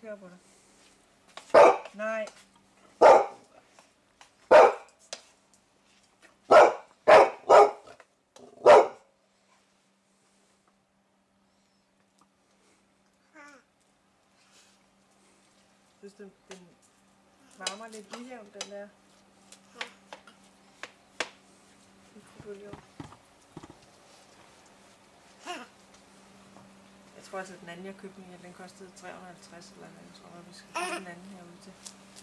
køre på dig. Nej. Synes du, den varmer lidt ujævnt, den der? Jeg tror altså, at den anden, jeg købte den kostede 350 eller noget. Jeg tror, vi skal købe den anden herude til.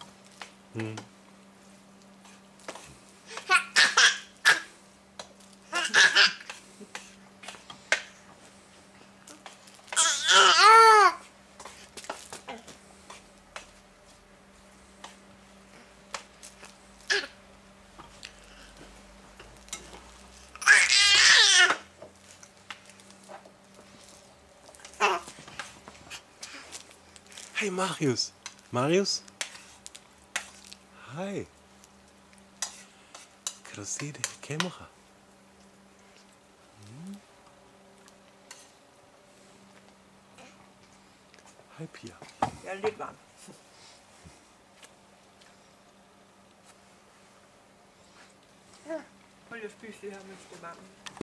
Hey Marius. Marius? Hej. Kan du se det kamera? Hej Pia. Jeg er lidt varm. Prøv lige at spise det her, mens det er varmt.